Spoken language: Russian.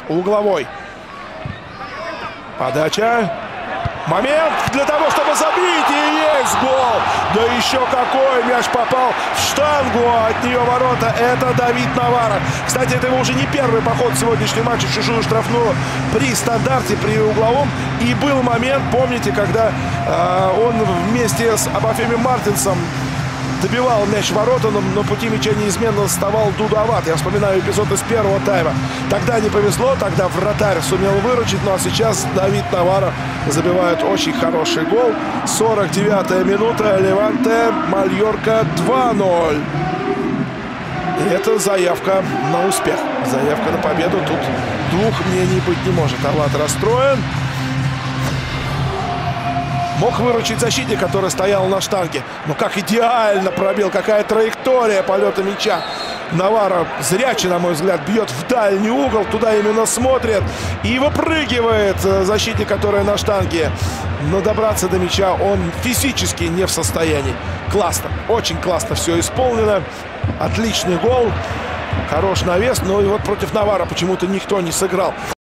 Угловой. Подача. Момент для того, чтобы забить. И есть гол. Да еще какой. Мяч попал в штангу. От нее ворота. Это Давид Навара. Кстати, это его уже не первый поход в сегодняшнем матче в чужую штрафную при стандарте, при угловом. И был момент, помните, когда он вместе с Обафемием Мартинсом добивал мяч в ворота, но на пути мяча неизменно вставал Дудоват. Я вспоминаю эпизод из первого тайма. Тогда не повезло, тогда вратарь сумел выручить, ну а сейчас Давид Навара забивает очень хороший гол. 49-я минута. Леванте, Мальорка 2-0. И это заявка на успех. Заявка на победу. Тут двух мнений быть не может. Орлат расстроен. Мог выручить защитник, который стоял на штанге. Но как идеально пробил, какая траектория полета мяча. Навара зрячий, на мой взгляд, бьет в дальний угол. Туда именно смотрит. И выпрыгивает защитник, который на штанге. Но добраться до мяча он физически не в состоянии. Классно. Очень классно все исполнено. Отличный гол. Хорош навес. Но и вот против Навара почему-то никто не сыграл.